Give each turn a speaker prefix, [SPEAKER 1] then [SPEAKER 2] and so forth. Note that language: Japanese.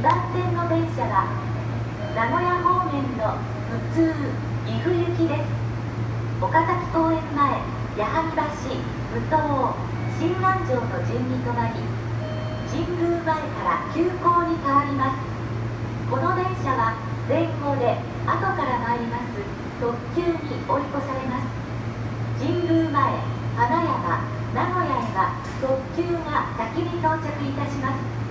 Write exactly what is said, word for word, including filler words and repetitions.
[SPEAKER 1] ばん線の電車は名古屋方面の普通岐阜行きです。岡崎公園前、矢作橋、武東、新安城の順に止まり、神宮前から急行に変わります。この電車は前後で後から参ります特急に追い越されます。神宮前、花山、名古屋へは特急が先に到着いたします。